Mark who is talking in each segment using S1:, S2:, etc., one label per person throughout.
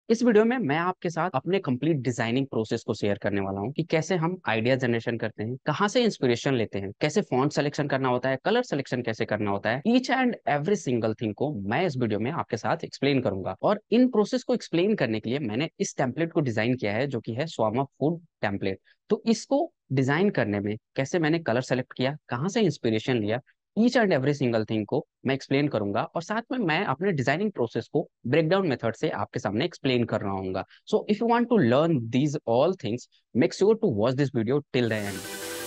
S1: इस वीडियो में मैं आपके साथ अपने कंप्लीट डिजाइनिंग प्रोसेस को शेयर करने वाला हूँ कि कैसे हम आइडिया जनरेशन करते हैं, कहाँ से इंस्पिरेशन लेते हैं, कैसे फॉन्ट सिलेक्शन करना होता है, कलर सिलेक्शन कैसे करना होता है। Each and every single thing को मैं इस वीडियो में आपके साथ एक्सप्लेन करूंगा। और इन प्रोसेस को एक्सप्लेन करने के लिए मैंने इस टेम्पलेट को डिजाइन किया है, जो कि है स्वामा फूड टेम्पलेट। तो इसको डिजाइन करने में कैसे मैंने कलर सेलेक्ट किया, कहाँ से इंस्पिरेशन लिया, each and every single thing को मैं एक्सप्लेन करूंगा। और साथ में मैं अपने डिजाइनिंग प्रोसेस को ब्रेकडाउन मेथड से आपके सामने एक्सप्लेन कर रहा हूँ। So if you want to learn these all things, make sure to watch this video till the end.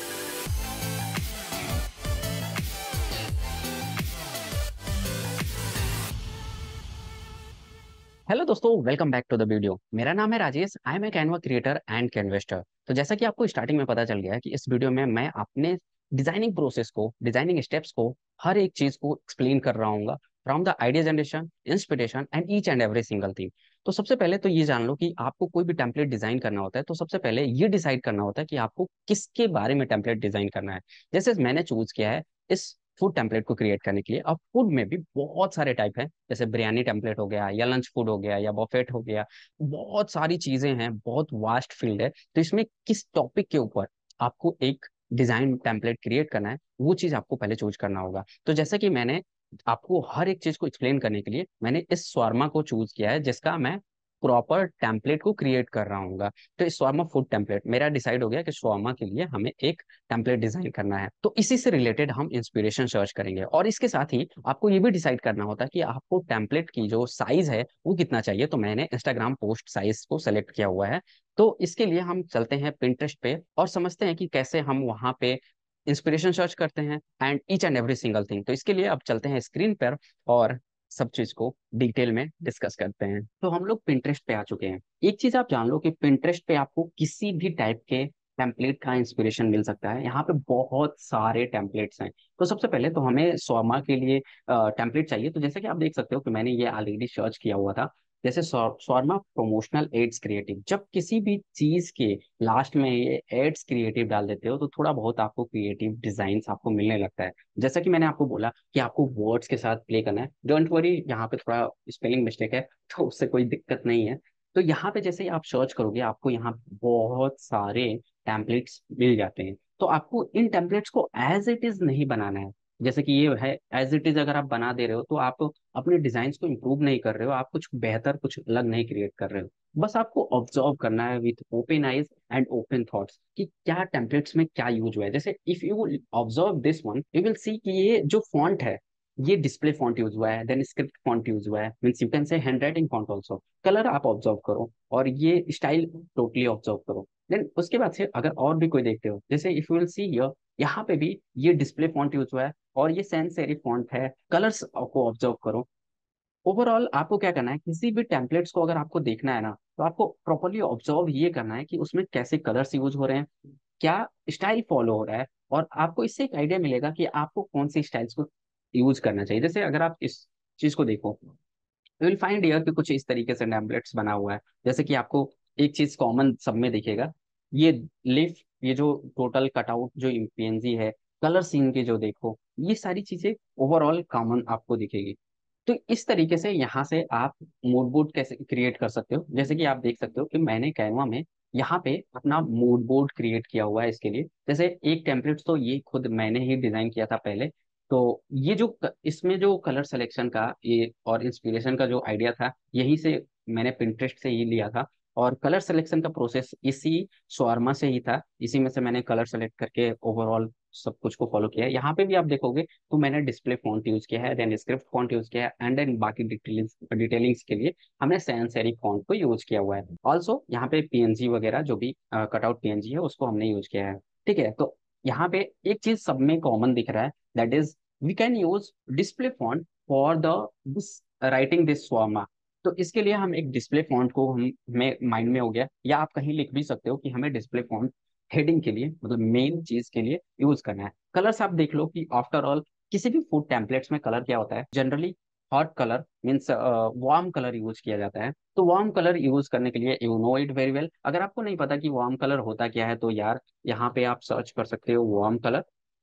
S1: Hello दोस्तों, welcome back to the video. मेरा नाम है Rajesh. I am a Canva creator and canvaster. तो जैसा कि आपको starting में पता चल गया है कि इस वीडियो में मैं अपने डिजाइनिंग प्रोसेस को, डिजाइनिंग स्टेप्स को, हर एक चीज को एक्सप्लेन कर रहा हूँ from the idea generation, inspiration and each and every single thing. तो सबसे पहले तो ये जान लो कि आपको कोई भी टेम्पलेट डिजाइन करना होता है तो सबसे पहले ये डिसाइड करना होता है कि आपको किसके बारे में टेम्पलेट डिजाइन करना है। जैसे मैंने चूज किया है इस फूड टेम्पलेट को क्रिएट करने के लिए। अब फूड में भी बहुत सारे टाइप हैं, जैसे बिरयानी टेम्पलेट हो गया, या लंच फूड हो गया, या बफेट हो गया। बहुत सारी चीजें हैं, बहुत वास्ट फील्ड है। तो इसमें किस टॉपिक के ऊपर आपको एक डिजाइन टेम्पलेट क्रिएट करना है, वो चीज आपको पहले चूज करना होगा। तो जैसे कि मैंने आपको हर एक चीज को एक्सप्लेन करने के लिए मैंने इस स्वार्मा को चूज किया है, जिसका मैं प्रॉपर टेम्पलेट को क्रिएट कर रहा हूँ। तो इस स्वार्मा फूड टेम्पलेट मेरा डिसाइड हो गया कि स्वार्मा के लिए हमें एक टेम्पलेट डिजाइन करना है। तो इसी से रिलेटेड हम इंस्पिरेशन सर्च करेंगे, और इसके साथ ही आपको ये भी डिसाइड करना होता है कि आपको टेम्पलेट की जो साइज है वो कितना चाहिए। तो मैंने इंस्टाग्राम पोस्ट साइज को सेलेक्ट किया हुआ है। तो इसके लिए हम चलते हैं पिंटरेस्ट पे और समझते हैं कि कैसे हम वहां पे इंस्पिरेशन सर्च करते हैं and each and every single thing. तो इसके लिए अब चलते हैं स्क्रीन पर और सब चीज को डिटेल में डिस्कस करते हैं। तो हम लोग पिंटरेस्ट पे आ चुके हैं। एक चीज आप जान लो कि पिंटरेस्ट पे आपको किसी भी टाइप के टेम्पलेट का इंस्पिरेशन मिल सकता है। यहाँ पे बहुत सारे टेम्पलेट्स हैं। तो सबसे पहले तो हमें स्वामा के लिए टेम्पलेट चाहिए। तो जैसे कि आप देख सकते हो कि मैंने ये ऑलरेडी सर्च किया हुआ था। जैसे स्वामा प्रमोशनल एड्स क्रिएटिव, जब किसी भी चीज के लास्ट में ये एड्स क्रिएटिव डाल देते हो तो थोड़ा बहुत आपको क्रिएटिव डिजाइन आपको मिलने लगता है। जैसा कि मैंने आपको बोला कि आपको वर्ड्स के साथ प्ले करना है। डोंट वरी, यहाँ पे थोड़ा स्पेलिंग मिस्टेक है तो उससे कोई दिक्कत नहीं है। तो यहाँ पे जैसे ही आप सर्च करोगे आपको यहाँ बहुत सारे टेम्पलेट्स मिल जाते हैं। तो आपको इन टेम्पलेट्स को एज इट इज नहीं बनाना है। जैसे कि ये है एज इट इज, अगर आप बना दे रहे हो तो आप अपने डिजाइन को इम्प्रूव नहीं कर रहे हो, आप कुछ बेहतर, कुछ अलग नहीं क्रिएट कर रहे हो। बस आपको ऑब्जर्व करना है with open eyes and open thoughts कि क्या टेम्पलेट्स में क्या यूज हुआ है। जैसे if you observe this one, you will see कि ये जो फॉन्ट है, ये डिस्प्ले फॉन्ट यूज हुआ है, देन स्क्रिप्ट फॉन्ट यूज हुआ है, means you can say handwriting font also. Colour आप ऑब्जर्व करो और ये स्टाइल टोटली ऑब्जर्व करो। देन उसके बाद से अगर और भी कोई देखते हो, जैसे if you will see here, यहाँ पे भी ये डिस्प्ले फॉन्ट यूज हुआ है और ये सैंस सेरिफ फॉन्ट है। कलर्स को ऑब्जर्व करो। ओवरऑल आपको क्या करना है, किसी भी टेम्पलेट्स को अगर आपको देखना है ना, तो आपको प्रॉपरली ऑब्जर्व ये करना है कि उसमें कैसे कलर्स यूज हो रहे हैं, क्या स्टाइल फॉलो हो रहा है। और आपको इससे एक आइडिया मिलेगा कि आपको कौन सी स्टाइल्स को यूज करना चाहिए। जैसे अगर आप इस चीज को देखो, यू विल फाइंड हियर कि कुछ इस तरीके से टेम्पलेट्स बना हुआ है। जैसे कि आपको एक चीज कॉमन सब में दिखेगा, ये लिफ, ये जो टोटल कटआउट जो पीएनजी है, कलर सीन के जो देखो, ये सारी चीजें ओवरऑल कॉमन आपको दिखेगी। तो इस तरीके से यहाँ से आप मूड बोर्ड कैसे क्रिएट कर सकते हो। जैसे कि आप देख सकते हो कि मैंने कैनवा में यहाँ पे अपना मूड बोर्ड क्रिएट किया हुआ है इसके लिए। जैसे एक टेम्पलेट तो ये खुद मैंने ही डिजाइन किया था पहले। तो ये जो इसमें जो कलर सिलेक्शन का ये और इंस्पिरेशन का जो आइडिया था, यहीं से मैंने पिंटरेस्ट से ही लिया था। और कलर सिलेक्शन का प्रोसेस इसी स्वार्मा से ही था, इसी में से मैंने कलर सेलेक्ट करके ओवरऑल सब कुछ को फॉलो किया है। यहाँ पे भी आप देखोगे तो मैंने डिस्प्ले फॉन्ट यूज किया है, देन स्क्रिप्ट फॉन्ट यूज किया है, एंड देन बाकी डिटेलिंग्स के लिए हमने सैंस सेरिफ फॉन्ट को यूज किया हुआ है। ऑल्सो यहाँ पे पीएनजी वगैरह जो भी कटआउट पीएनजी है उसको हमने यूज किया है। ठीक है, तो यहाँ पे एक चीज सब में कॉमन दिख रहा है, that is we can use display font for the this writing this shawarma. तो इसके लिए हम एक डिस्प्ले फॉन्ट को हम हमें माइंड में हो गया, या आप कहीं लिख भी सकते हो कि हमें डिस्प्ले फॉन्ट हेडिंग के लिए, मतलब मेन चीज के लिए यूज करना है। कलर्स आप देख लो कि आफ्टर ऑल किसी भी फूड टेम्पलेट्स में कलर क्या होता है, generally hot colour means warm colour use किया जाता है। तो वार्म कलर यूज करने के लिए you know it very well. अगर आपको नहीं पता कि वार्म कलर होता क्या है, तो यार यहाँ पे आप सर्च कर सकते हो warm colour.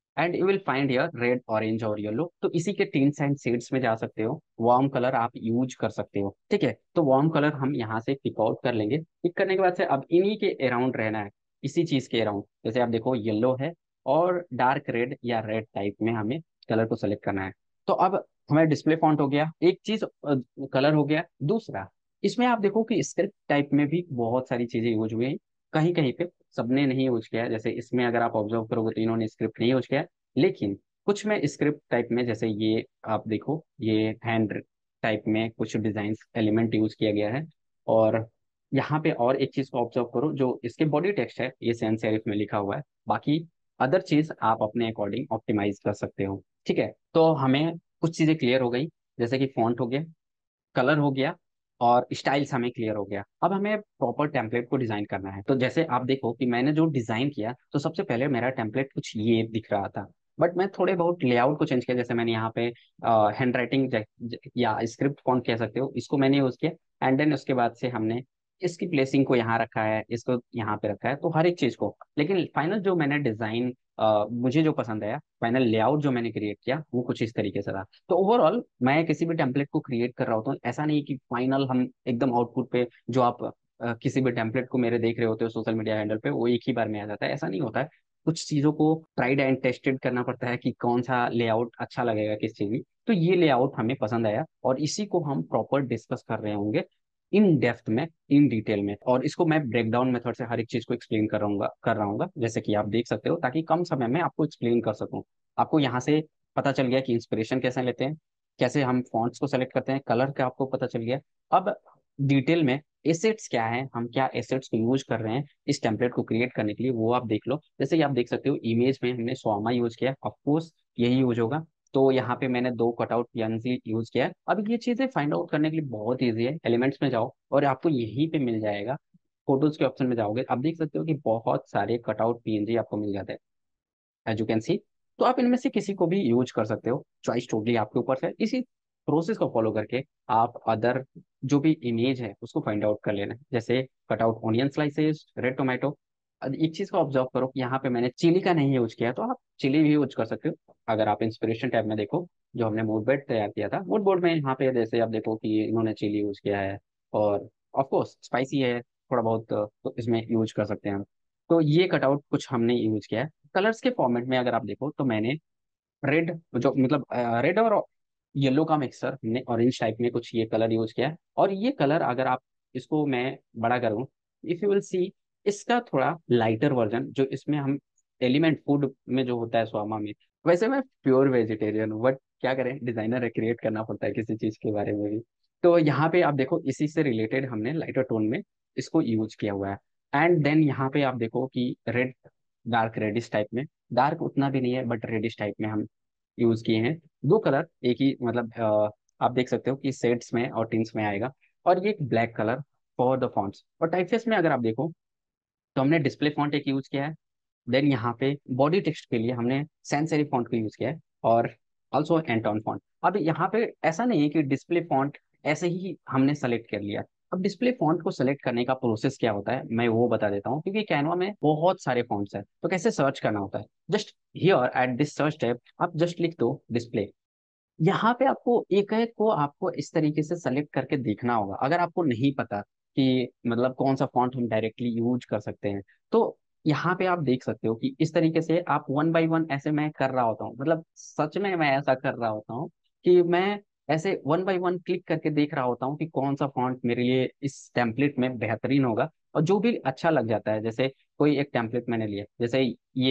S1: And you will find here red, orange और येलो। तो इसी के टिंट्स एंड शेड्स में जा सकते हो, वार्म कलर आप यूज कर सकते हो। ठीक है, तो वार्म कलर हम यहाँ से पिक आउट कर लेंगे। पिक करने के बाद से अब इन्हीं के अराउंड रहना है, इसी चीज के अराउंड। जैसे आप देखो येलो है और डार्क रेड या रेड टाइप में हमें कलर को सेलेक्ट करना है। तो अब हमारा डिस्प्ले फॉन्ट हो गया, एक चीज कलर हो गया। दूसरा, इसमें आप देखो कि स्क्रिप्ट टाइप में भी बहुत सारी चीजें यूज हुई हैं। कहीं कहीं पे सबने नहीं यूज किया है, जैसे इसमें अगर आप ऑब्जर्व करोगे तो इन्होंने स्क्रिप्ट नहीं यूज किया है। लेकिन कुछ में स्क्रिप्ट टाइप में, जैसे ये आप देखो, ये हैंड टाइप में कुछ डिजाइन एलिमेंट यूज किया गया है। और यहाँ पे और एक चीज को ऑब्जर्व करो, जो इसके बॉडी टेक्स्ट है ये सैंस सेरिफ में लिखा हुआ है। बाकी अदर चीज आप अपने अकॉर्डिंग ऑप्टिमाइज कर सकते हो। ठीक है, तो हमें कुछ चीजें क्लियर हो गई, जैसे कि फॉन्ट हो गया, कलर हो गया, और स्टाइल्स हमें क्लियर हो गया। अब हमें प्रॉपर टेम्पलेट को डिजाइन करना है। तो जैसे आप देखो कि मैंने जो डिजाइन किया, तो सबसे पहले मेरा टेम्पलेट कुछ ये दिख रहा था। बट मैं थोड़े बहुत लेआउट को चेंज किया, जैसे मैंने यहाँ पे हैंड राइटिंग या स्क्रिप्ट फॉन्ट कह सकते हो, इसको मैंने यूज किया। एंड देन उसके बाद से हमने इसकी प्लेसिंग को यहाँ रखा है, इसको यहाँ पे रखा है, तो हर एक चीज को। लेकिन फाइनल जो मैंने डिजाइन, मुझे जो पसंद आया, फाइनल लेआउट जो मैंने क्रिएट किया वो कुछ इस तरीके से था। तो ओवरऑल मैं किसी भी टेम्पलेट को क्रिएट कर रहा होता हूँ, ऐसा नहीं कि फाइनल हम एकदम आउटपुट पे, जो आप किसी भी टेम्पलेट को मेरे देख रहे होते हो सोशल मीडिया हैंडल पे, वो एक ही बार में आ जाता है, ऐसा नहीं होता है। कुछ चीजों को ट्राइड एंड टेस्टेड करना पड़ता है कि कौन सा लेआउट अच्छा लगेगा किस चीज में। तो ये लेआउट हमें पसंद आया और इसी को हम प्रॉपर डिस्कस कर रहे होंगे इन डेप्थ में, इन डिटेल में। और इसको मैं ब्रेक डाउन मेथड से हर एक चीज को एक्सप्लेन कर रहा हूँ, जैसे कि आप देख सकते हो, ताकि कम समय में आपको एक्सप्लेन कर सकूं। आपको यहाँ से पता चल गया कि इंस्पिरेशन कैसे लेते हैं, कैसे हम फॉन्ट्स को सेलेक्ट करते हैं, कलर का आपको पता चल गया। अब डिटेल में एसेट्स क्या है, हम क्या एसेट्स को यूज कर रहे हैं इस टेम्पलेट को क्रिएट करने के लिए, वो आप देख लो। जैसे कि आप देख सकते हो इमेज में हमने स्वामा यूज किया, ऑफकोर्स यही यूज होगा। तो यहाँ पे मैंने दो कटआउट पीएनजी यूज किया है। अब ये चीजें फाइंड आउट करने के लिए बहुत ईजी है, एलिमेंट्स में जाओ और आपको यहीं पे मिल जाएगा। फोटोज के ऑप्शन में जाओगे, आप देख सकते हो कि बहुत सारे कटआउट पीएनजी आपको मिल जाते हैं, एज यू कैन सी। तो आप इनमें से किसी को भी यूज कर सकते हो, चॉइस टोटली आपके ऊपर है। इसी प्रोसेस को फॉलो करके आप अदर जो भी इमेज है उसको फाइंड आउट कर लेना है। जैसे cut out onion slices, red tomato. एक चीज को ऑब्जर्व करो कि यहाँ पे मैंने चिली का नहीं यूज किया, तो आप चिली भी यूज कर सकते हो। अगर आप इंस्पिरेशन टैब में देखो, जो हमने मूड बोर्ड तैयार किया था, मूड बोर्ड में यहाँ पे जैसे आप देखो कि इन्होंने चिली यूज किया है, और ऑफ कोर्स स्पाइसी है थोड़ा बहुत, तो इसमें यूज कर सकते हैं हम। तो ये कटआउट कुछ हमने यूज किया है। कलर्स के फॉर्मेट में अगर आप देखो तो मैंने रेड, जो मतलब रेड और येलो का मिक्सर, हमने ऑरेंज टाइप में कुछ ये कलर यूज किया है। और ये कलर अगर आप इसको मैं बड़ा करूं, इफ यू विल सी, इसका थोड़ा लाइटर वर्जन जो इसमें हम एलिमेंट फूड में जो होता है स्वामा में। वैसे मैं प्योर वेजिटेरियन हूँ, बट क्या करें, डिजाइनर है, क्रिएट करना पड़ता है किसी चीज के बारे में भी। तो यहाँ पे आप देखो इसी से रिलेटेड हमने लाइटर टोन में इसको यूज किया हुआ है। एंड देन यहाँ पे आप देखो कि रेड, डार्क रेडिश टाइप में, डार्क उतना भी नहीं है बट रेडिश टाइप में हम यूज किए हैं। दो कलर एक ही, मतलब आप देख सकते हो कि शेड्स में और टिंट्स में आएगा। और ये एक black colour for the fonts. और टाइपफेस में अगर आप देखो तो हमने डिस्प्ले फॉन्ट एक यूज किया है। देन यहाँ पे बॉडी टेक्स्ट के लिए हमने सैंस सेरिफ फॉन्ट को यूज किया है, और ऑल्सो एंटोन फॉन्ट। अब यहाँ पे ऐसा नहीं है कि डिस्प्ले फॉन्ट ऐसे ही हमने सेलेक्ट कर लिया। अब डिस्प्ले फॉन्ट को सेलेक्ट करने का प्रोसेस क्या होता है मैं वो बता देता हूँ, क्योंकि कैनवा में बहुत सारे फॉन्ट्स हैं, तो कैसे सर्च करना होता है। Just here at this search tab आप जस्ट लिख दो डिस्प्ले। यहाँ पे आपको एक एक को आपको इस तरीके से सेलेक्ट करके देखना होगा। अगर आपको नहीं पता कि मतलब कौन सा फॉन्ट हम डायरेक्टली यूज कर सकते हैं, तो यहाँ पे आप देख सकते हो कि इस तरीके से आप वन बाय वन ऐसे मैं कर रहा होता हूँ, मतलब सच में मैं ऐसा कर रहा होता हूँ कि मैं ऐसे वन बाय वन क्लिक करके देख रहा होता हूँ कि कौन सा फॉन्ट मेरे लिए इस टेम्पलेट में बेहतरीन होगा। और जो भी अच्छा लग जाता है, जैसे कोई एक टेम्पलेट मैंने लिया, जैसे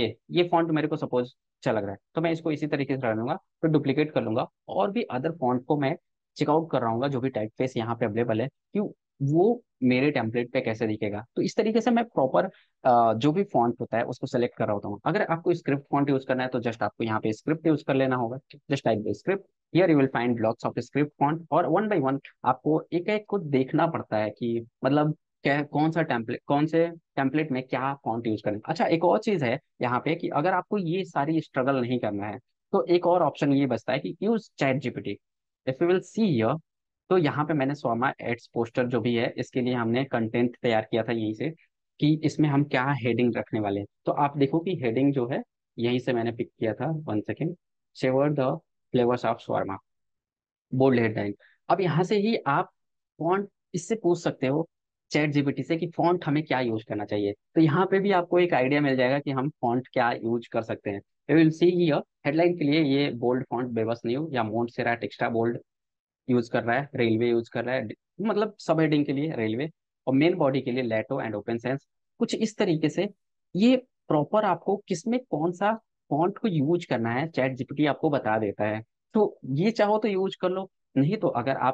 S1: ये फॉन्ट मेरे को सपोज अच्छा लग रहा है, तो मैं इसको इसी तरीके से डालूंगा, फिर डुप्लीकेट कर लूंगा, और भी अदर फॉन्ट को मैं चेकआउट कर रहा हूँ जो भी टाइप फेस यहाँ पे अवेलेबल है, कि वो मेरे टेम्पलेट पे कैसे दिखेगा। तो इस तरीके से मैं प्रॉपर जो भी फॉन्ट होता है उसको सेलेक्ट कर रहा होता हूँ। अगर आपको स्क्रिप्ट फॉन्ट यूज करना है तो जस्ट आपको यहाँ पे स्क्रिप्ट यूज कर लेना होगा। Just type the script, here you will find lots of script font, और वन बाय वन आपको एक एक को देखना पड़ता है कि मतलब क्या, कौन सा टेम्पलेट, कौन से टेम्पलेट में क्या फॉन्ट यूज करें। अच्छा, एक और चीज है यहाँ पे कि अगर आपको ये सारी स्ट्रगल नहीं करना है, तो एक और ऑप्शन ये बचता है कि use chat GPT. If you will see here, तो यहाँ पे मैंने स्वामा एड्स पोस्टर जो भी है, इसके लिए हमने कंटेंट तैयार किया था यहीं से, कि इसमें हम क्या हेडिंग रखने वाले हैं। तो आप देखो कि हेडिंग जो है यहीं से मैंने पिक किया था, 1 second. Savour the flavours of shawarma, bold headline. अब यहाँ से ही आप फॉन्ट इससे पूछ सकते हो चैट जीपीटी से कि फॉन्ट हमें क्या यूज करना चाहिए। तो यहाँ पे भी आपको एक आइडिया मिल जाएगा कि हम फॉन्ट क्या यूज कर सकते हैं। You will see here, headline के लिए ये बोल्ड फॉन्ट बेबस न्यू या मोंटसेराट एक्स्ट्रा बोल्ड यूज कर रहा है, रेलवे यूज कर रहा है, मतलब सब हेडिंग के लिए रेलवे, और मेन बॉडी के लिए लेटो एंड ओपन सेंस। कुछ इस तरीके से ये प्रॉपर आपको किसमें कौन सा फॉन्ट को यूज करना है चैट जीपीटी आपको बता देता है। तो ये चाहो तो यूज कर लो, नहीं तो अगर आप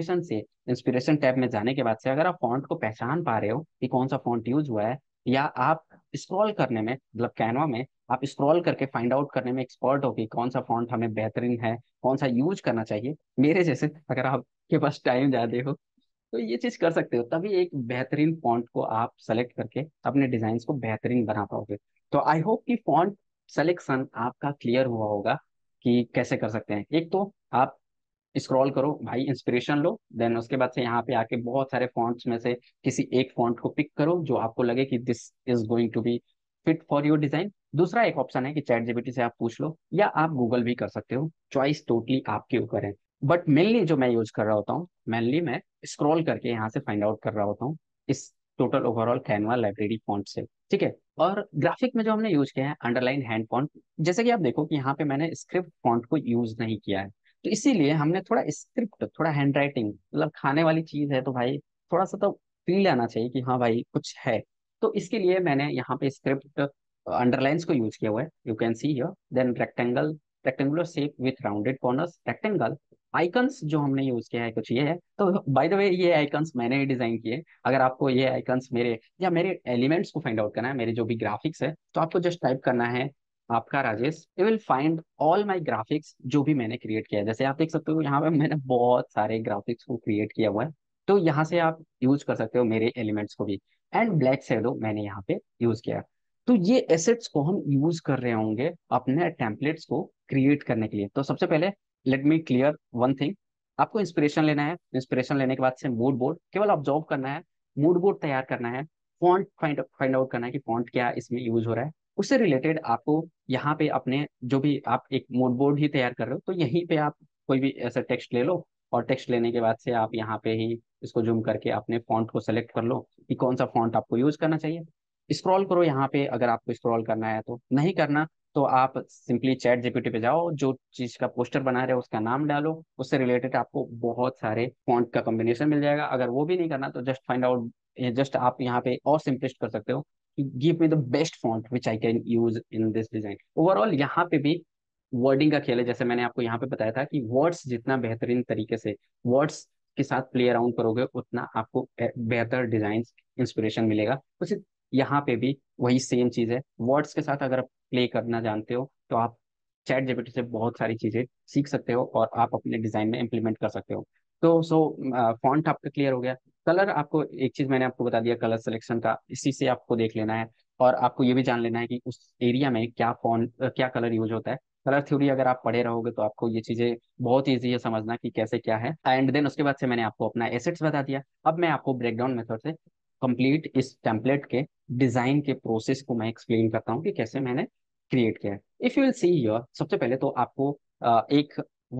S1: इंस्पिरेशन टैब में जाने के बाद से अगर आप फॉन्ट को पहचान पा रहे हो कि कौन सा फॉन्ट यूज हुआ है, या आप स्क्रॉल करने में मतलब कैनवा में आप स्क्रॉल करके फाइंड आउट करने में एक्सपर्ट हो कि कौन सा फॉन्ट हमें बेहतरीन है, कौन सा यूज करना चाहिए, मेरे जैसे अगर आपके पास टाइम ज्यादा हो तो ये चीज कर सकते हो, तभी एक बेहतरीन फॉन्ट को आप सेलेक्ट करके अपने डिजाइन को बेहतरीन बना पाओगे। तो आई होप कि फॉन्ट सिलेक्शन आपका क्लियर हुआ होगा कि कैसे कर सकते हैं। एक तो आप स्क्रॉल करो भाई, इंस्पिरेशन लो, देन उसके बाद से यहाँ पे आके बहुत सारे फॉन्ट्स में से किसी एक फॉन्ट को पिक करो जो आपको लगे कि this is going to be fit for your design. दूसरा एक ऑप्शन है कि चैट जीपीटी से आप पूछ लो, या आप गूगल भी कर सकते हो, चॉइस टोटली आपके ऊपर है। बट मेनली जो मैं यूज कर रहा होता हूँ, मेनली मैं स्क्रॉल करके यहाँ से फाइंड आउट कर रहा होता हूँ इस total overall Canva library font से। ठीक है, और ग्राफिक में जो हमने यूज किया है अंडरलाइन हैंड फॉन्ट, जैसे कि आप देखो कि यहाँ पे मैंने स्क्रिप्ट फॉन्ट को यूज नहीं किया है, तो इसीलिए हमने थोड़ा स्क्रिप्ट, थोड़ा हैंड राइटिंग, मतलब खाने वाली चीज है तो भाई थोड़ा सा तो फील आना चाहिए कि हाँ भाई कुछ है। तो इसके लिए मैंने यहाँ पे स्क्रिप्ट अंडरलाइंस को यूज किया हुआ है, you can see here. Then rectangle, rectangular shape with rounded corners, rectangle. Icons जो हमने यूज किया है कुछ ये है, तो बाय द वे ये आइकन्स मैंने ही डिजाइन किए। अगर आपको ये आइकन्स मेरे या मेरे एलिमेंट्स को फाइंड आउट करना है, मेरे जो भी ग्राफिक्स है, तो आपको जस्ट टाइप करना है आपका Rajesh, you will find all my graphics जो भी मैंने क्रिएट किया है। जैसे आप देख सकते हो यहाँ पे मैंने बहुत सारे ग्राफिक्स को क्रिएट किया हुआ है, तो यहाँ से आप यूज कर सकते हो मेरे एलिमेंट्स को भी। एंड ब्लैक शेडो मैंने यहाँ पे यूज किया है। तो ये एसेट्स को हम यूज कर रहे होंगे अपने टेम्पलेट्स को क्रिएट करने के लिए। तो सबसे पहले let me clear one thing, आपको इंस्पिरेशन लेना है, इंस्पिरेशन लेने के बाद से मूड बोर्ड केवल ऑब्जर्व करना है, मूड बोर्ड तैयार करना है, फॉन्ट फाइंड आउट करना है कि फॉन्ट क्या इसमें यूज हो रहा है। उससे रिलेटेड आपको यहाँ पे अपने जो भी आप एक मूड बोर्ड ही तैयार कर रहे हो, तो यहीं पे आप कोई भी ऐसा टेक्स्ट ले लो, और टेक्स्ट लेने के बाद से आप यहाँ पे ही इसको जूम करके अपने फॉन्ट को सेलेक्ट कर लो कि कौन सा फॉन्ट आपको यूज करना चाहिए। स्क्रॉल करो यहाँ पे, अगर आपको स्क्रॉल करना है, तो नहीं करना तो आप सिंपली चैट जीपीटी पे जाओ, जो चीज का पोस्टर बना रहे हो उसका नाम डालो, उससे रिलेटेड आपको बहुत सारे फॉन्ट का कॉम्बिनेशन मिल जाएगा। अगर वो भी नहीं करना तो जस्ट फाइंड आउट, जस्ट आप यहाँ पे और सिंपलिस्ट कर सकते हो कि give me the best font which I can use in this design. Overall यहाँ पे भी वर्डिंग का खेल है, जैसे मैंने आपको यहाँ पे बताया था कि वर्ड्स जितना बेहतरीन तरीके से वर्ड्स के साथ प्ले अराउंड करोगे, उतना आपको बेहतर डिजाइन इंस्पिरेशन मिलेगा। उसी यहाँ पे भी वही सेम चीज है, वर्ड्स के साथ अगर आप प्ले करना जानते हो तो आप चैट जीपीटी से बहुत सारी चीजें सीख सकते हो और आप अपने डिजाइन में इम्प्लीमेंट कर सकते हो। तो फॉन्ट आपका क्लियर हो गया। कलर, आपको एक चीज मैंने आपको बता दिया कलर सिलेक्शन का, इसी से आपको देख लेना है। और आपको ये भी जान लेना है कि उस एरिया में क्या फॉन्ट क्या कलर यूज होता है। कलर थ्योरी अगर आप पढ़े रहोगे तो आपको ये चीजें बहुत ईजी है समझना कि कैसे क्या है। एंड देन उसके बाद से मैंने आपको अपना एसेट्स बता दिया। अब मैं आपको ब्रेकडाउन मेथड से कंप्लीट इस टेम्पलेट के डिजाइन के प्रोसेस को मैं एक्सप्लेन करता हूँ कि कैसे मैंने क्रिएट किया है। If you will see here, सबसे पहले तो आपको एक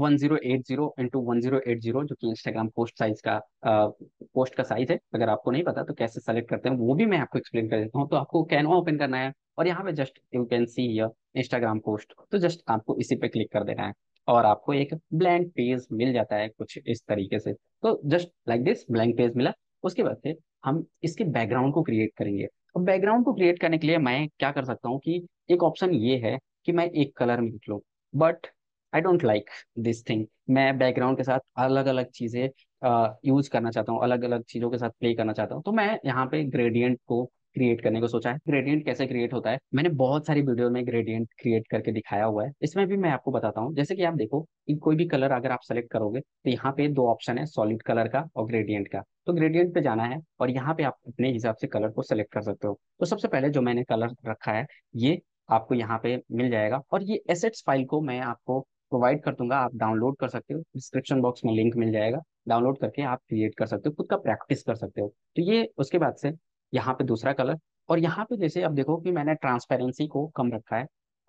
S1: 1080 इंटू 1080 जो कि इंस्टाग्राम पोस्ट साइज का पोस्ट का साइज है, अगर आपको नहीं पता तो कैसे सेलेक्ट करते हैं वो भी मैं आपको एक्सप्लेन कर देता हूँ। तो आपको कैनवा ओपन करना है और यहाँ पे just you can see here Instagram post, तो जस्ट आपको इसी पे क्लिक कर देना है और आपको एक ब्लैंक पेज मिल जाता है कुछ इस तरीके से। तो just like this blank page मिला। उसके बाद से हम इसके बैकग्राउंड को क्रिएट करेंगे। अब बैकग्राउंड को क्रिएट करने के लिए मैं क्या कर सकता हूँ कि एक ऑप्शन ये है कि मैं एक कलर में लिख लूँ, but I don't like this thing. मैं बैकग्राउंड के साथ अलग अलग चीजें यूज करना चाहता हूँ, अलग अलग चीजों के साथ प्ले करना चाहता हूँ। तो मैं यहाँ पे ग्रेडियंट को क्रिएट करने को सोचा है। ग्रेडियंट कैसे क्रिएट होता है, मैंने बहुत सारी वीडियो में ग्रेडियंट क्रिएट करके दिखाया हुआ है, इसमें भी मैं आपको बताता हूँ। जैसे कि आप देखो कि कोई भी कलर अगर आप सेलेक्ट करोगे तो यहाँ पे दो ऑप्शन है, सॉलिड कलर का और ग्रेडियंट का। तो ग्रेडियंट पे जाना है और यहाँ पे आप अपने हिसाब से कलर को सेलेक्ट कर सकते हो। तो सबसे पहले जो मैंने कलर रखा है ये आपको यहाँ पे मिल जाएगा, और ये एसेट्स फाइल को मैं आपको प्रोवाइड कर दूंगा, आप डाउनलोड कर सकते हो, डिस्क्रिप्शन बॉक्स में लिंक मिल जाएगा, डाउनलोड करके आप क्रिएट कर सकते हो, खुद का प्रैक्टिस कर सकते हो। तो ये उसके बाद से यहाँ पे दूसरा कलर, और यहाँ पे जैसे आप देखो कि मैंने ट्रांसपेरेंसी को कम रखा है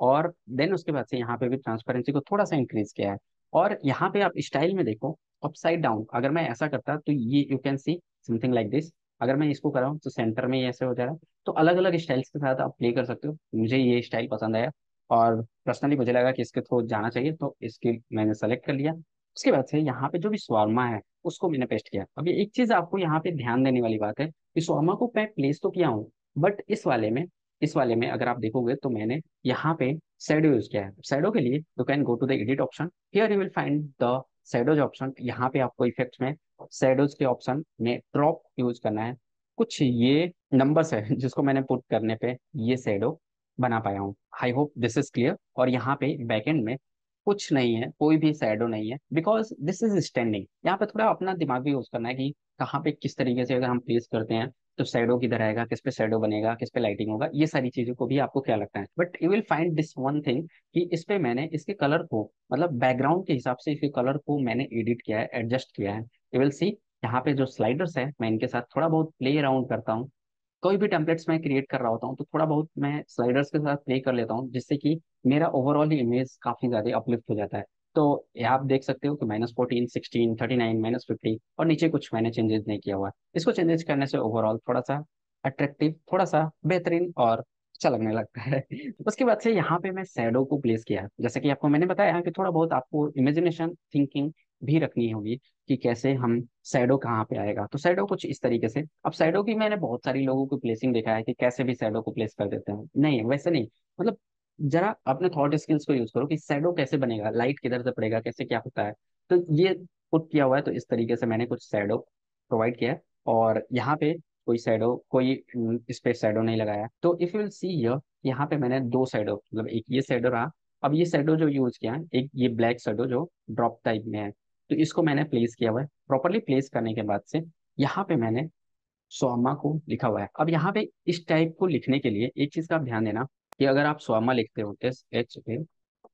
S1: और देन उसके बाद से यहाँ पे भी ट्रांसपेरेंसी को थोड़ा सा इंक्रीज किया है। और यहाँ पे आप स्टाइल में देखो, अपसाइड डाउन अगर मैं ऐसा करता तो ये you can see something like this. अगर मैं इसको कराऊँ तो सेंटर में ये ऐसे हो जा रहा है। तो अलग अलग स्टाइल्स के साथ आप प्ले कर सकते हो। मुझे ये स्टाइल पसंद आया और पर्सनली मुझे लगा कि इसके थ्रू जाना चाहिए, तो इसकी मैंने सेलेक्ट कर लिया। उसके बाद से यहाँ पे जो भी स्वार्मा है उसको मैंने पेस्ट किया। अभी एक चीज आपको यहाँ पे ध्यान देने वाली बात है कि स्वार्मा को मैं प्लेस तो किया हूँ, बट इस वाले में अगर आप देखोगे तो मैंने यहाँ पे शैडो यूज किया है। शैडो के लिए you can go to the edit option, here you will find the shadows option. यहाँ पे आपको इफेक्ट्स में शैडोज के ऑप्शन में ड्रॉप यूज करना है। कुछ ये नंबर्स है जिसको मैंने पुट करने पे ये शैडो बना पाया हूँ। I hope this is clear. और यहाँ पे बैकएंड में कुछ नहीं है, कोई भी शैडो नहीं है, बिकॉज दिस इज स्टैंडिंग। यहाँ पे थोड़ा अपना दिमाग भी यूज करना है कि कहाँ पे किस तरीके से अगर हम प्लेस करते हैं तो शैडो किधर आएगा, किस पे शैडो बनेगा, किस पे लाइटिंग होगा, ये सारी चीजों को भी आपको क्या लगता है। But you will find this one thing कि इस पे मैंने इसके कलर को, मतलब बैकग्राउंड के हिसाब से इसके कलर को मैंने एडिट किया है, एडजस्ट किया है। यू विल सी यहाँ पे जो स्लाइडर्स है मैं इनके साथ थोड़ा बहुत प्ले अराउंड करता हूँ। कोई भी टेम्पलेट्स मैं क्रिएट कर रहा होता हूँ तो थोड़ा बहुत मैं स्लाइडर्स के साथ प्ले कर लेता हूँ, जिससे कि मेरा ओवरऑल इमेज काफी ज्यादा अपलिफ्ट हो जाता है। तो ये आप देख सकते हो कि -14, 16, 39, -50, और नीचे कुछ मैंने चेंजेस नहीं किया हुआ है। इसको चेंजेस करने से ओवरऑल थोड़ा सा अट्रैक्टिव, थोड़ा सा बेहतरीन और अच्छा लगने लगता है। उसके बाद से यहाँ पे मैं शैडो को प्लेस किया, जैसे कि आपको मैंने बताया कि थोड़ा बहुत आपको इमेजिनेशन थिंकिंग भी रखनी होगी कि कैसे हम शैडो कहाँ पे आएगा। तो शैडो कुछ इस तरीके से, अब शैडो की मैंने बहुत सारी लोगों को प्लेसिंग देखा है कि कैसे भी शैडो को प्लेस कर देते हैं। नहीं, वैसे नहीं। मतलब जरा अपने थॉट स्किल्स को यूज करो कि शैडो कैसे बनेगा, लाइट किधर से पड़ेगा, कैसे क्या होता है। तो ये पुट किया हुआ है, तो इस तरीके से मैंने कुछ शैडो प्रोवाइड किया है। और यहाँ पे कोई शैडो, कोई इस पे शैडो नहीं लगाया। तो if you will see here, यहाँ पे मैंने दो शैडो, मतलब एक ये शैडो रहा। अब ये शैडो जो यूज किया है, एक ये ब्लैक शैडो जो ड्रॉप टाइप में है, तो इसको मैंने प्लेस किया हुआ है। प्रॉपरली प्लेस करने के बाद से यहाँ पे मैंने स्वामा को लिखा हुआ है। अब यहाँ पे इस टाइप को लिखने के लिए एक चीज का आप ध्यान देना कि अगर आप स्वामा लिखते हो SHA,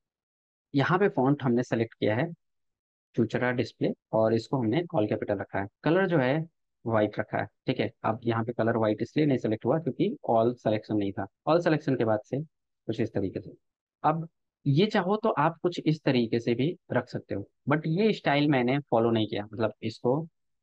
S1: यहाँ पे फॉन्ट हमने सेलेक्ट किया है फ्यूचरा डिस्प्ले, और इसको हमने ऑल कैपिटल रखा है। कलर जो है व्हाइट रखा है, ठीक है। अब यहाँ पे कलर व्हाइट इसलिए नहीं सेलेक्ट हुआ क्योंकि ऑल सिलेक्शन नहीं था। ऑल सिलेक्शन के बाद से कुछ इस तरीके से। अब ये चाहो तो आप कुछ इस तरीके से भी रख सकते हो, बट ये स्टाइल मैंने फॉलो नहीं किया। मतलब इसको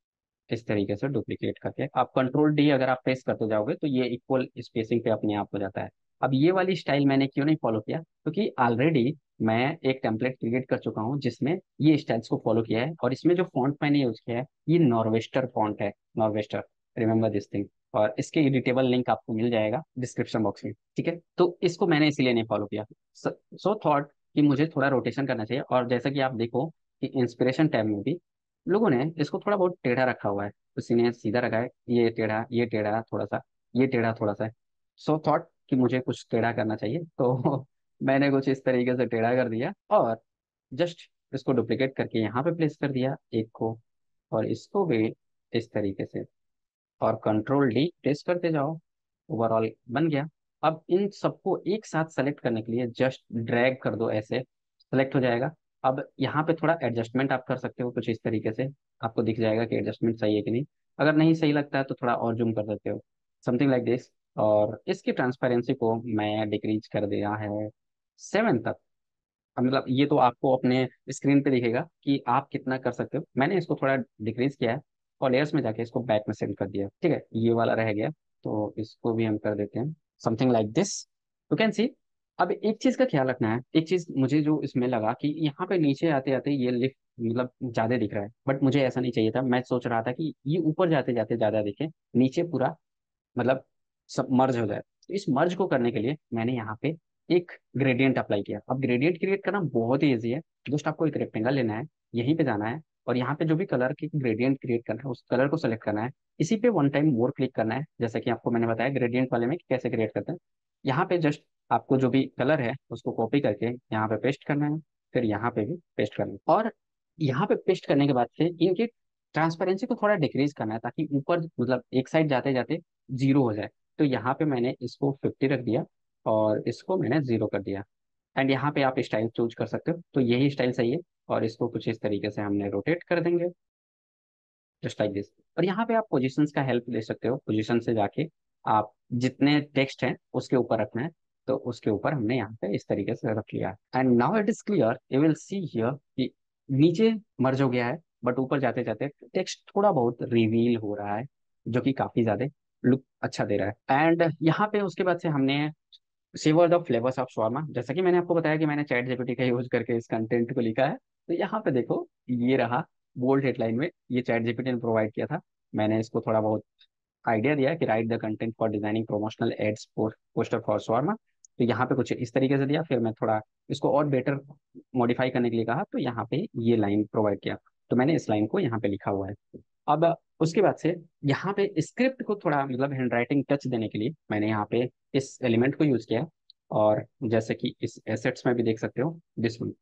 S1: इस तरीके से डुप्लीकेट करके आप कंट्रोल D अगर आप प्रेस करते जाओगे तो ये इक्वल स्पेसिंग पे अपने आप हो जाता है। अब ये वाली स्टाइल मैंने क्यों नहीं फॉलो किया, क्योंकि ऑलरेडी मैं एक टेम्पलेट क्रिएट कर चुका हूँ जिसमें ये स्टाइल्स को फॉलो किया है। और इसमें जो फॉन्ट मैंने यूज किया है ये नॉर्वेस्टर फॉन्ट है, नॉर्वेस्टर, रिमेंबर दिस थिंग। और इसके एडिटेबल लिंक आपको मिल जाएगा डिस्क्रिप्शन बॉक्स में, ठीक है। तो इसको मैंने इसीलिए नहीं फॉलो किया। सो थॉट कि मुझे थोड़ा रोटेशन करना चाहिए। और जैसा कि आप देखो कि इंस्पिरेशन टैब में भी लोगों ने इसको थोड़ा बहुत टेढ़ा रखा हुआ है, किसी ने सीधा रखा है, ये टेढ़ा, ये टेढ़ा थोड़ा सा, ये टेढ़ा थोड़ा सा है। सो थॉट कि मुझे कुछ टेढ़ा करना चाहिए, तो मैंने कुछ इस तरीके से टेढ़ा कर दिया और जस्ट इसको डुप्लीकेट करके यहाँ पे प्लेस कर दिया एक को, और इसको भी इस तरीके से, और कंट्रोल D प्रेस करते जाओ, ओवरऑल बन गया। अब इन सबको एक साथ सेलेक्ट करने के लिए जस्ट ड्रैग कर दो, ऐसे सेलेक्ट हो जाएगा। अब यहाँ पे थोड़ा एडजस्टमेंट आप कर सकते हो कुछ इस तरीके से, आपको दिख जाएगा कि एडजस्टमेंट सही है कि नहीं। अगर नहीं सही लगता है तो थोड़ा और जूम कर सकते हो, समथिंग लाइक दिस। और इसकी ट्रांसपेरेंसी को मैं डिक्रीज कर दिया है 7 तक। अब मतलब ये तो आपको अपने स्क्रीन पे दिखेगा कि आप कितना कर सकते हो। मैंने इसको थोड़ा डिक्रीज किया है और लेयर्स में जाके इसको बैक में सेंड कर दिया, ठीक है। ये वाला रह गया, तो इसको भी हम कर देते हैं something like this, you can see. अब एक चीज का ख्याल रखना है, एक चीज मुझे जो इसमें लगा कि यहाँ पे नीचे आते आते ये लिफ्ट मतलब ज्यादा दिख रहा है, बट मुझे ऐसा नहीं चाहिए था। मैं सोच रहा था कि ये ऊपर जाते जाते ज्यादा दिखे, नीचे पूरा मतलब सब मर्ज हो जाए। तो इस मर्ज को करने के लिए मैंने यहाँ पे एक ग्रेडियंट अप्लाई किया। अब ग्रेडियंट क्रिएट करना बहुत ही ईजी है। जस्ट आपको एक रेक्टेंगल लेना है, यहीं पे जाना है, और यहाँ पे जो भी कलर की ग्रेडियंट क्रिएट करना है उस कलर को सेलेक्ट करना है। इसी पे वन टाइम मोर क्लिक करना है, जैसे कि आपको मैंने बताया ग्रेडियंट वाले में कि कैसे क्रिएट करते हैं। यहाँ पे जस्ट आपको जो भी कलर है उसको कॉपी करके यहाँ पे पेस्ट करना है, फिर यहाँ पे भी पेस्ट करना है। और यहाँ पे पेस्ट करने के बाद से इनकी ट्रांसपेरेंसी को थोड़ा डिक्रीज करना है ताकि ऊपर मतलब एक साइड जाते जाते जीरो हो जाए। तो यहाँ पे मैंने इसको 50 रख दिया और इसको मैंने 0 कर दिया। एंड यहाँ पे आप स्टाइल चूज कर सकते हो, तो यही स्टाइल सही है। और इसको कुछ इस तरीके से हमने रोटेट कर देंगे, जस्ट लाइक दिस। और यहाँ पे आप पोजीशंस का हेल्प ले सकते हो, पोजीशन से जाके आप जितने टेक्स्ट हैं उसके ऊपर रखना है। तो उसके ऊपर हमने यहाँ पे इस तरीके से रख लिया। And now it is clear, you will see here कि नीचे मर्ज हो गया है, बट ऊपर जाते जाते टेक्स्ट थोड़ा बहुत रिवील हो रहा है, जो कि काफी ज्यादा लुक अच्छा दे रहा है। एंड यहाँ पे उसके बाद से हमने savour the flavours of shawarma, जैसा कि मैंने आपको बताया कि मैंने चैट जीपीटी का यूज करके इस कंटेंट को लिखा है। तो यहाँ पे देखो, ये रहा बोल्ड हेडलाइन में, ये चैट जीपीटी ने प्रोवाइड किया था। मैंने इसको थोड़ा बहुत आइडिया दिया कि write the content for designing promotional ads for poster for shawarma. तो यहाँ पे कुछ इस तरीके से दिया, फिर मैं थोड़ा इसको और बेटर मॉडिफाई करने के लिए कहा, तो यहाँ पे ये लाइन प्रोवाइड किया। तो मैंने इस लाइन को यहाँ पे लिखा हुआ है। अब उसके बाद से यहाँ पे स्क्रिप्ट को थोड़ा मतलब हैंड राइटिंग टच देने के लिए मैंने यहाँ पे इस एलिमेंट को यूज किया। और जैसे कि इस एसेट्स में भी देख सकते हो दिस वन।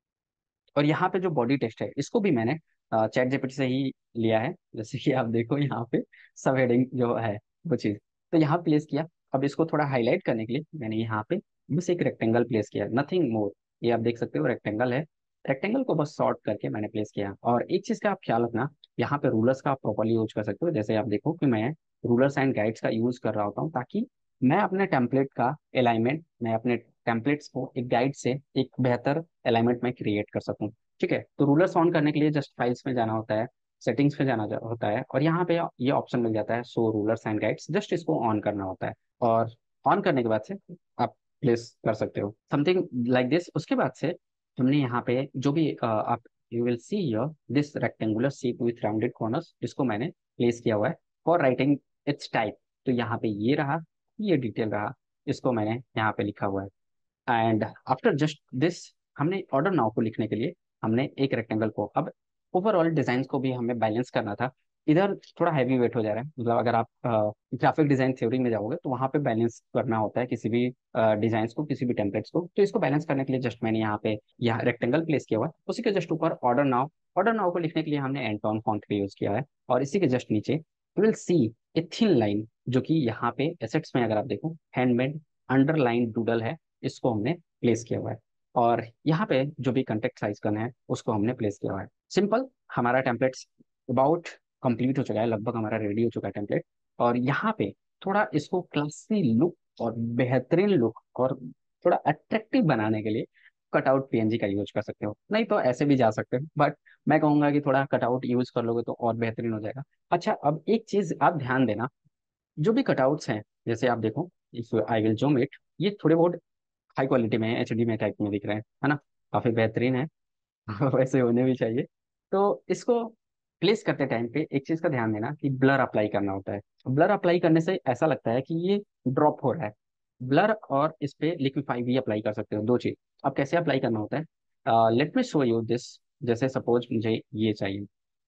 S1: और यहाँ पे जो बॉडी टेक्स्ट है इसको भी मैंने चैट जीपीटी से ही लिया है, जैसे कि आप देखो यहाँ पे सब हेडिंग जो है वो चीज, तो यहाँ प्लेस किया। अब इसको थोड़ा हाईलाइट करने के लिए मैंने यहाँ पे बस एक रेक्टेंगल प्लेस किया, नथिंग मोर। ये आप देख सकते हो रेक्टेंगल है, रेक्टेंगल को बस शॉर्ट करके मैंने प्लेस किया। और एक चीज का आप ख्याल रखना, यहाँ पे रूलर्स का आप प्रॉपर्ली यूज कर सकते हो। जैसे आप देखो कि मैं रूलर्स एंड गाइड्स का यूज कर रहा होता हूँ, ताकि मैं अपने टेम्पलेट का अलाइनमेंट, मैं अपने टेम्पलेट्स को एक गाइड से एक बेहतर अलाइनमेंट में क्रिएट कर सकूं। ठीक है, तो रूलर्स ऑन करने के लिए जस्ट फाइल्स में जाना होता है, सेटिंग्स में होता है, और यहाँ पे ये ऑप्शन मिल जाता है show rulers and guides, just इसको ऑन करना होता है। और ऑन करने के बाद से आप प्लेस कर सकते हो समथिंग लाइक दिस। उसके बाद से हमने यहाँ पे जो भी आप you will see here this rectangular shape with rounded corners, इसको मैंने प्लेस किया हुआ है फॉर राइटिंग इट्स टाइप। तो यहाँ पे ये रहा, ये डिटेल रहा, इसको मैंने यहाँ पे लिखा हुआ है। एंड आफ्टर जस्ट दिस, हमने ऑर्डर नाउ को लिखने के लिए हमने एक रेक्टेंगल को, अब ओवरऑल डिजाइन को भी हमें बैलेंस करना था। इधर थोड़ा हैवी वेट हो जा रहा है, मतलब अगर आप ग्राफिक डिजाइन थ्योरी में जाओगे तो वहाँ पे बैलेंस करना होता है किसी भी डिजाइन को, किसी भी टेम्पलेट्स को। तो इसको बैलेंस करने के लिए जस्ट मैंने यहाँ पे यहाँ रेक्टेंगल प्लेस किया हुआ है, उसी के जस्ट ऊपर ऑर्डर नाउ। ऑर्डर नाउ को लिखने के लिए हमने एंटोन फॉन्ट का यूज किया है, और इसी के जस्ट नीचे you will see a thin line, जो कि यहाँ पे एसेट्स में अगर आप देखो हैंडमेड अंडरलाइन डूडल है, इसको हमने प्लेस किया हुआ है। और यहाँ पे जो भी कंटेक्ट साइज करना है उसको हमने प्लेस किया हुआ है। सिंपल, हमारा टेम्पलेट्स अबाउट कंप्लीट हो चुका है, लगभग हमारा रेडी हो चुका है टेम्पलेट। और यहाँ पे थोड़ा इसको क्लासी लुक और बेहतरीन लुक और थोड़ा अट्रैक्टिव बनाने के लिए कटआउट पीएनजी का यूज कर सकते हो, नहीं तो ऐसे भी जा सकते हो, बट मैं कहूंगा कि थोड़ा कटआउट यूज कर लोगे तो और बेहतरीन हो जाएगा। अच्छा, अब एक चीज आप ध्यान देना, जो भी कटआउट्स हैं, जैसे आप देखो if I will zoom it, ये थोड़े बहुत हाई क्वालिटी में है, एचडी में टाइप में दिख रहे हैं, है ना, काफी बेहतरीन है। वैसे होने भी चाहिए। तो इसको प्लेस करते टाइम पे एक चीज का ध्यान देना कि ब्लर अप्लाई करना होता है। ब्लर अप्लाई करने से ऐसा लगता है कि ये ड्रॉप हो रहा है। ब्लर और इस पे लिक्विफाई भी अप्लाई कर सकते हो, दो चीज। अब कैसे अप्लाई करना होता है, let me show you this. जैसे सपोज मुझे ये चाहिए,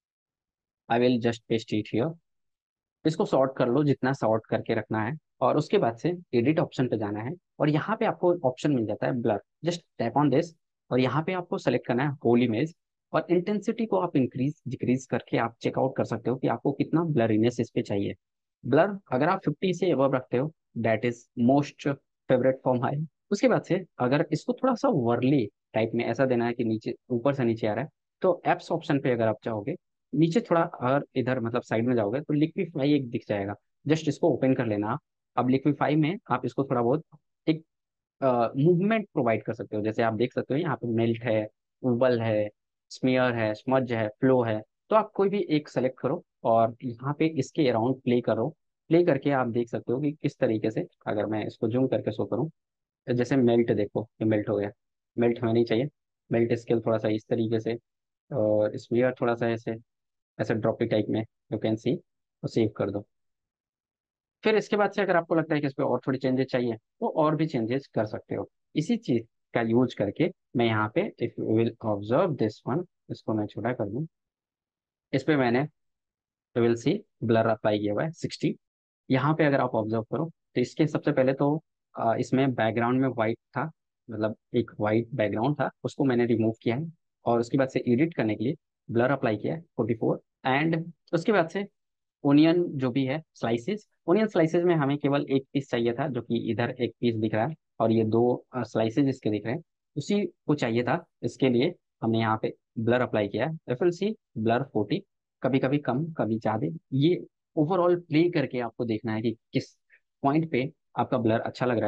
S1: I will just paste it here. इसको सॉर्ट कर लो, जितना सॉर्ट करके रखना है, और उसके बाद से एडिट ऑप्शन पे जाना है, और यहाँ पे आपको ऑप्शन मिल जाता है blur, just tap on this. और यहाँ पे आपको सेलेक्ट करना है होल इमेज, और इंटेंसिटी को आप इंक्रीज डिक्रीज करके आप चेकआउट कर सकते हो कि आपको कितना ब्लरीनेस इस पे चाहिए। ब्लर अगर आप 50 से एबव रखते हो, that is most favourite for my. उसके बाद से अगर इसको थोड़ा सा वर्ली टाइप में ऐसा देना है कि नीचे ऊपर से नीचे आ रहा है, तो एप्स ऑप्शन पे अगर आप चाहोगे नीचे थोड़ा, अगर इधर मतलब साइड में जाओगे तो लिक्विफाई एक दिख जाएगा, जस्ट इसको ओपन कर लेना आप। अब लिक्विफाई में आप इसको थोड़ा बहुत एक मूवमेंट प्रोवाइड कर सकते हो, जैसे आप देख सकते हो यहाँ पे मेल्ट है, उबल है, स्मीयर है, स्मज है, फ्लो है। तो आप कोई भी एक सेलेक्ट करो और यहाँ पे इसके अराउंड प्ले करो। प्ले करके आप देख सकते हो कि किस तरीके से, अगर मैं इसको जूम करके शो करूँ, जैसे मेल्ट देखो, ये मेल्ट हो गया। मेल्ट होना नहीं चाहिए, मेल्ट स्केल थोड़ा सा इस तरीके से, और स्मीयर थोड़ा सा ऐसे, ऐसे ड्रॉपी टाइप में यू कैन सी, तो सेव कर दो। फिर इसके बाद से अगर आपको लगता है कि इस पर और थोड़ी चेंजेस चाहिए तो और भी चेंजेस कर सकते हो। इसी चीज का यूज करके मैं यहाँ पे, if you will observe this one, इसको मैं छोटा कर दूँ, इस पे मैंने you will see blur apply किया हुआ है 60। यहाँ पे अगर आप ऑब्जर्व करो तो इसके सबसे पहले तो इसमें बैकग्राउंड में वाइट था, मतलब एक वाइट बैकग्राउंड था, उसको मैंने रिमूव किया है। और उसके बाद से एडिट करने के लिए ब्लर अप्लाई किया है 44। एंड उसके बाद से ओनियन जो भी है स्लाइसेस, ओनियन स्लाइसेस में हमें केवल एक पीस चाहिए था, जो कि इधर एक पीस दिख रहा है, और ये दो स्लाइसेस इसके दिख रहे हैं, उसी को चाहिए था। इसके लिए हमने यहाँ पे ब्लर अप्लाई किया है, एफ एल सी ब्लर 40, कभी कभी कम कभी ज़्यादा। ये ओवरऑल प्ले करके आपको देखना है कि किस पॉइंट पे आपका ब्लर अच्छा लग रहा है।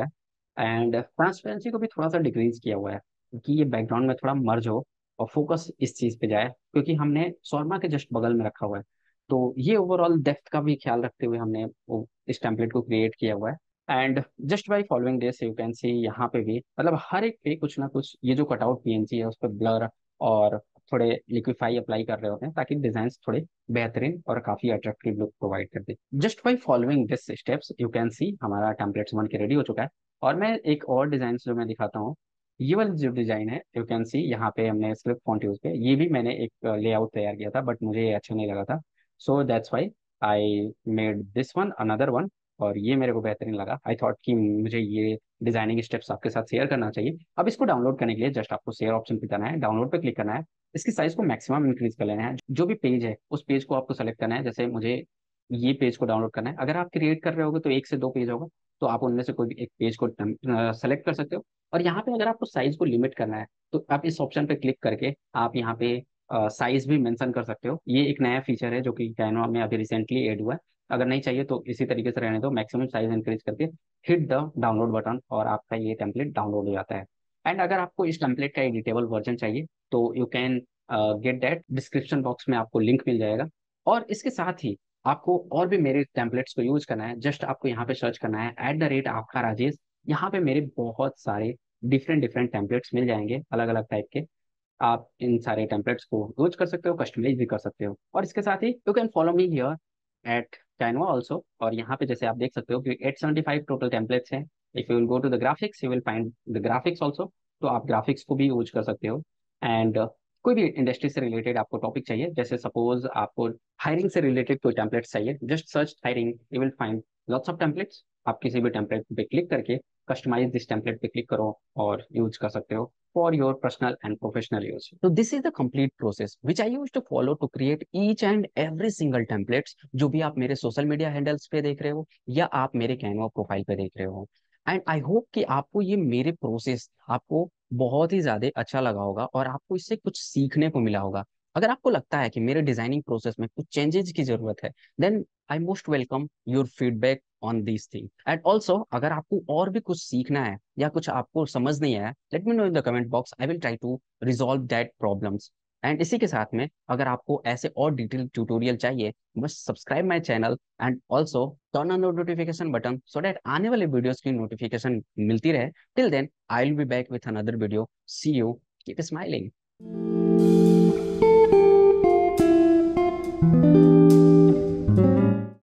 S1: एंड ट्रांसपेरेंसी को भी थोड़ा सा डिक्रीज किया हुआ है कि ये बैकग्राउंड में थोड़ा मर्ज हो और फोकस इस चीज पे जाए, क्योंकि हमने शॉर्मा के जस्ट बगल में रखा हुआ है। तो ये ओवरऑल डेप्थ का भी ख्याल रखते हुए हमने इस टेम्पलेट को क्रिएट किया हुआ है। And just by following this you can see यहाँ पे भी मतलब हर एक पे कुछ ना कुछ ये जो कटआउट पीएनजी है उस पर ब्लर और थोड़े लिक्विफाई अप्लाई कर रहे होते हैं ताकि डिजाइन थोड़े बेहतरीन और काफी अट्रैक्टिव लुक प्रोवाइड कर दे। Just by following this steps you can see हमारा टेम्पलेट्स बन के रेडी हो चुका है। और मैं एक और डिजाइन जो मैं दिखाता हूँ, ये वाली जो डिजाइन है यू कैन सी यहाँ पे हमने स्क्रिप्ट फॉन्ट यूज किया, ये भी मैंने एक लेआउट तैयार किया था बट मुझे ये अच्छा नहीं लगा था। So that's why I made this one another one, और ये मेरे को बेहतरीन लगा। आई थॉट कि मुझे ये डिजाइनिंग स्टेप्स आपके साथ शेयर करना चाहिए। अब इसको डाउनलोड करने के लिए जस्ट आपको शेयर ऑप्शन पे करना है, डाउनलोड पे क्लिक करना है, इसकी साइज को मैक्सिमम इंक्रीज कर लेना है। जो भी पेज है उस पेज को आपको सेलेक्ट करना है, जैसे मुझे ये पेज को डाउनलोड करना है। अगर आप क्रिएट कर रहे होगे तो एक से दो पेज होगा, तो आप उनमें से कोई भी एक पेज को सेलेक्ट कर सकते हो। और यहाँ पे अगर आपको साइज को लिमिट करना है तो आप इस ऑप्शन पे क्लिक करके आप यहाँ पे साइज भी मेंशन कर सकते हो। ये एक नया फीचर है जो कि कैनवा में अभी रिसेंटली ऐड हुआ है। अगर नहीं चाहिए तो इसी तरीके से रहने दो, मैक्सिमम साइज इंक्रीज करके हिट द डाउनलोड बटन और आपका ये टेम्पलेट डाउनलोड हो जाता है। एंड अगर आपको इस टेम्पलेट का एडिटेबल वर्जन चाहिए तो you can get that, description box में आपको लिंक मिल जाएगा। और इसके साथ ही आपको और भी मेरे टेम्पलेट्स को यूज करना है, जस्ट आपको यहाँ पे सर्च करना है @आपका राजेश। यहाँ पे मेरे बहुत सारे डिफरेंट डिफरेंट टेम्पलेट्स मिल जाएंगे अलग अलग टाइप के। आप इन सारे टेम्पलेट्स को यूज कर सकते हो, कस्टमाइज भी कर सकते हो। और इसके साथ ही you can follow me here at Canva also. और यहाँ पे जैसे आप देख सकते हो कि 875 टोटल टेम्पलेट्स हैं। If you will go to the graphics you will find the graphics also, तो आप ग्राफिक्स को भी यूज कर सकते हो। एंड कोई भी इंडस्ट्री से रिलेटेड आपको टॉपिक चाहिए, जैसे सपोज आपको हायरिंग से रिलेटेड कोई टेम्पलेट्स चाहिए, just search hiring, you will find lots of templates. आप किसी भी टेम्पलेट पे क्लिक करके कस्टमाइज दिस टेम्पलेट पे क्लिक करो और यूज कर सकते हो for your personal and professional use. So this is the complete process which I used to follow to create each and every single templates जो भी आप मेरे सोशल मीडिया हैंडल्स पे देख रहे हो या आप मेरे कैनवा प्रोफाइल पे देख रहे हो। एंड आई होप कि आपको ये मेरे प्रोसेस आपको बहुत ही ज्यादा अच्छा लगा होगा और आपको इससे कुछ सीखने को मिला होगा। अगर आपको लगता है कि मेरे डिजाइनिंग प्रोसेस में कुछ चेंजेस की जरूरत है, then I most welcome your feedback on this thing. And also अगर आपको और भी कुछ सीखना है या कुछ आपको समझ नहीं आया, let me know in the comment box, I will try to resolve that problems. And इसी के साथ में अगर आपको ऐसे और डिटेल ट्यूटोरियल चाहिए, बस subscribe my channel and also turn on the notification button so that आने वाले वीडियोस की नोटिफिकेशन मिलती रहे। Till then I will be back with another video. See you, keep smiling.